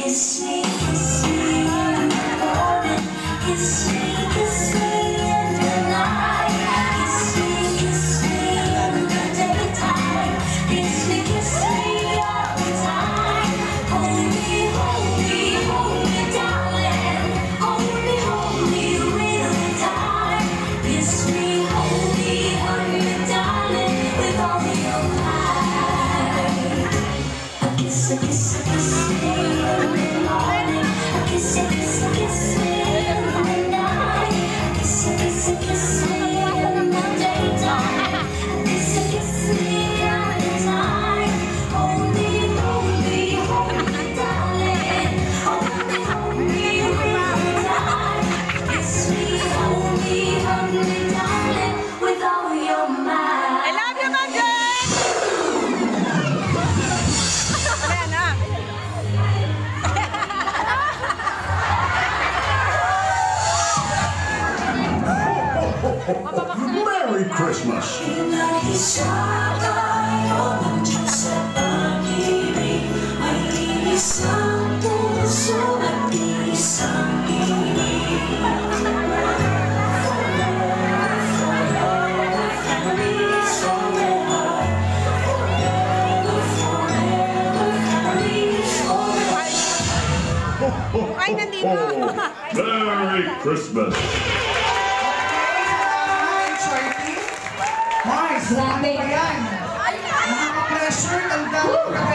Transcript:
Kiss me in the morning. Kiss me in the night. Kiss me in the daytime. Kiss me all the time. Hold me, darling. Hold me real time. Kiss me, hold me, darling, with all your might. A kiss me in the morning. A kiss me in the night. A kiss me in the daytime. A kiss me all the time. Hold me, darling. Hold me real time. Kiss me, hold me, darling, with all your might. I love you, Magic! Ayan na. Merry Christmas! Ay, nandito. Merry Christmas! Mars, wala pa yan. Nakaka-pressure, ang dami.